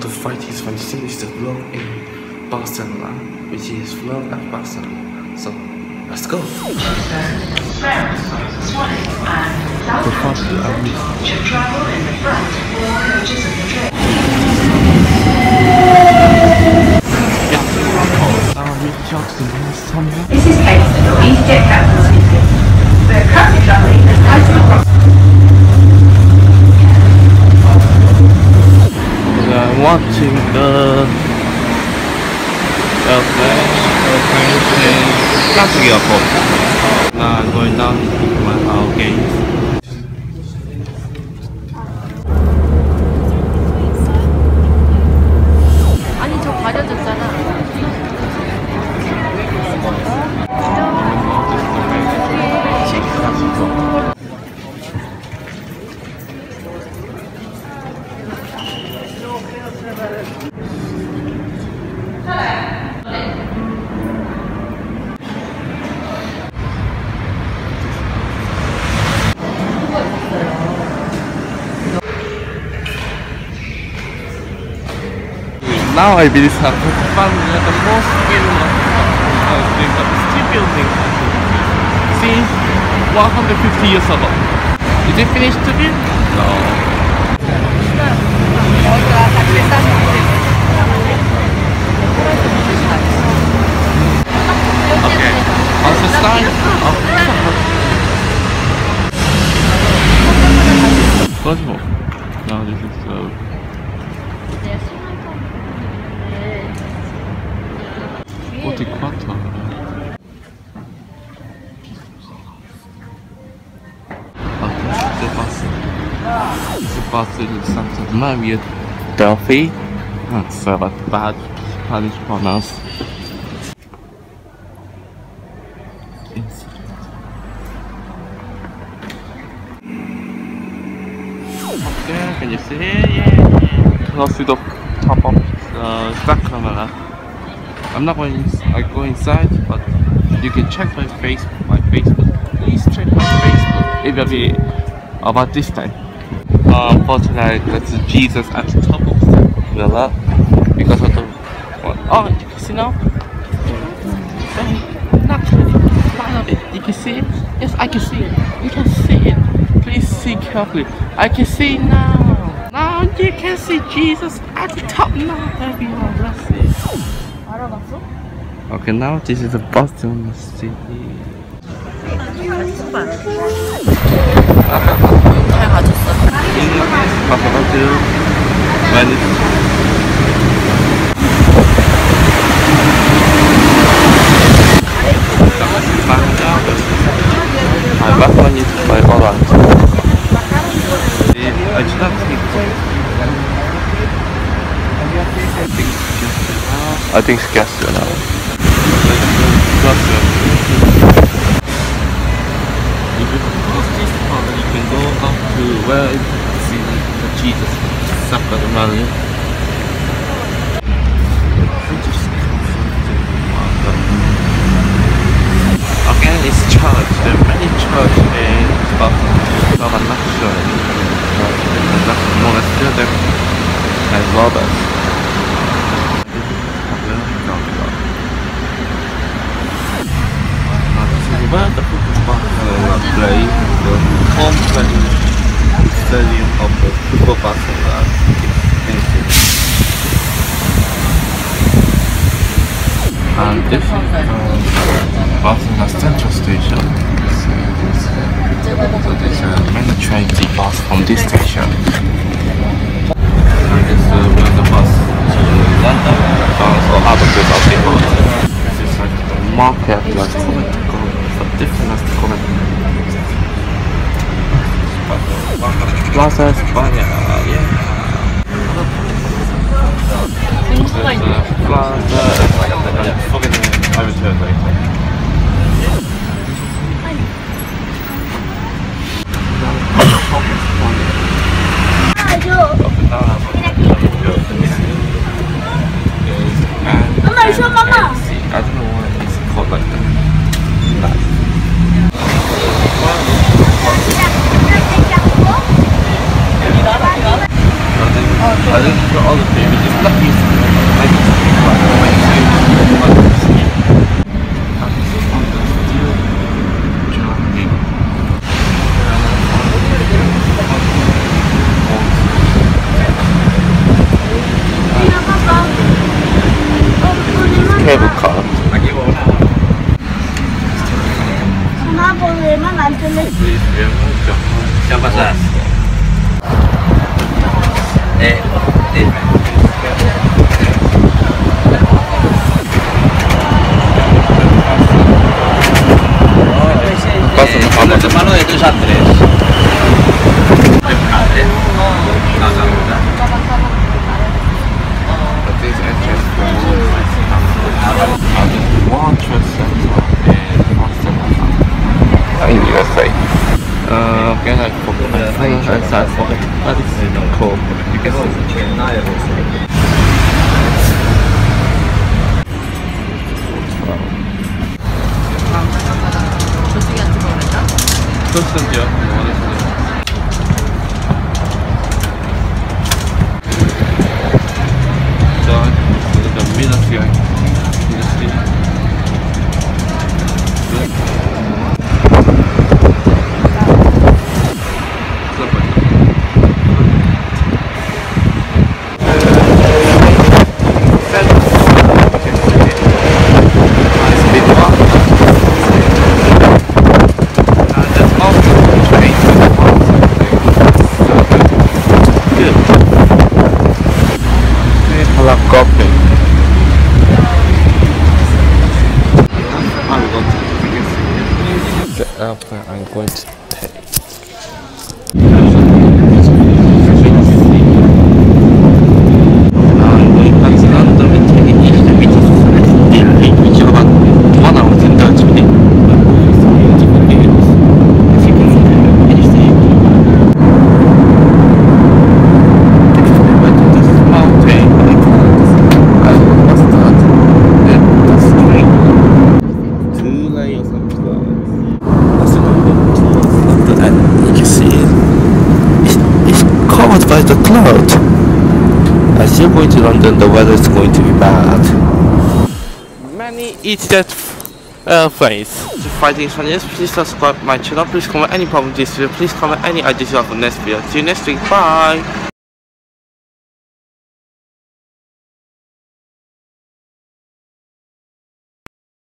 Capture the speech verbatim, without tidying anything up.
to fight his fantasy is the flow in Barcelona, which is flow at Barcelona. So let's go. The first should travel in the front four coaches of the train. This is Kate, EasyJet captain speaking. We're currently travelling as Titan across. I'm watching the airplane, airplane in Classic Airport. Now I'm going down to my our gate. 아니 저 가려졌잖아. Now I believe that Pokemon is the most famous uh, thing that is still building since one hundred fifty years ago. Is it finished to build? No. Okay. Also start. Cosmo. Now this is slow. forty-quattro. The bus. The bus is Santa Maria Delphi. That's a bad Spanish pronounce. Okay, can you see it? Yeah. Close to the top of the stack camera. I'm not going. I go inside, but you can check my face, my Facebook. Please check my Facebook. It will be about this time. Uh, unfortunately, that's Jesus at the top of the umbrella because of the. Oh, you can see now. Not really. Part of it. You can see it. Yes, I can see it. You can see it. Please see carefully. I can see it now. Now you can see Jesus at the top now, everyone. Let's see. Okay, now this is the Boston City. 잘 가졌어. My last one is by Orange. I should not think. I think it's gas now. If you cross this part, you can go up to where you see the Jesus Sacrament. Again, it's church. There are many churches in Scotland, so I'm not sure. That's monastery and Roberts. Where the football play the home playing stadium of the Football Barcelona. And this is uh, Barcelona Central Station. So there's uh, many trains that pass from this station. And this is uh, where the bus to London or other places of the world. This is like the market, like different comment. Plaza España, yeah. Plaza España. Forget it. I will turn later. I don't know why it's called like that. I didn't put all the baby, just not used to it. Like, like, cable car. Siapa sas? Eh, Passa no Quello che fanno è due a tre. No, saluta. But this entrance for one trust center in Boston. In U S A. Uh, again, I forgot my phone and I forgot. That is cool. 저쪽에 앉으면 된다? Personally, so, the middle here. You see? Helicopter. The airplane I'm going to take. By the cloud. I'm still going to London, the weather is going to be bad. Many idiot airplanes. To fighting this one, yes, please subscribe my channel, please comment any problem with this video, please comment any ideas you have for next video. See you next week, bye!